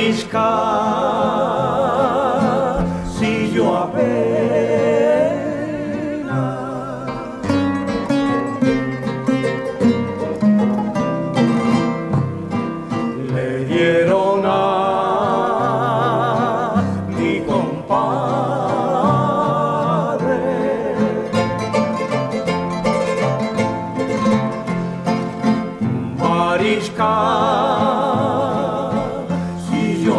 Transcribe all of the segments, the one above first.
mariscar si yo apenas le dieron a mi compadre mariscar si yo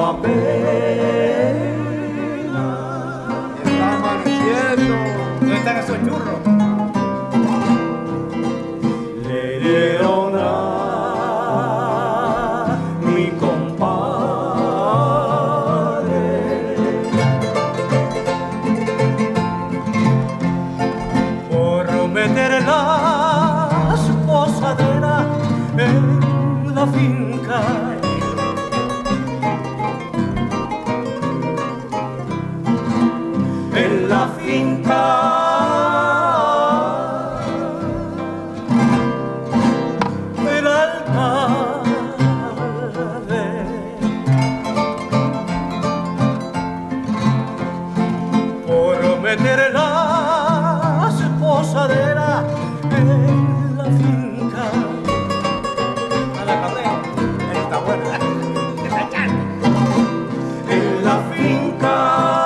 apenas Está amaneciendo. ¿Dónde están esos churros? le dieron a mi compadre por meter las posaderas en la finca. En la finca del alcalde, por meter las posaderas en la finca. A la cabrera. Está buena. Está echando. En la finca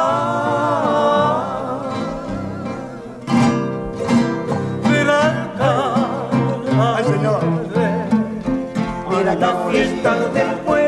del alcalde. Ay, señor. Mira la fiesta del pueblo.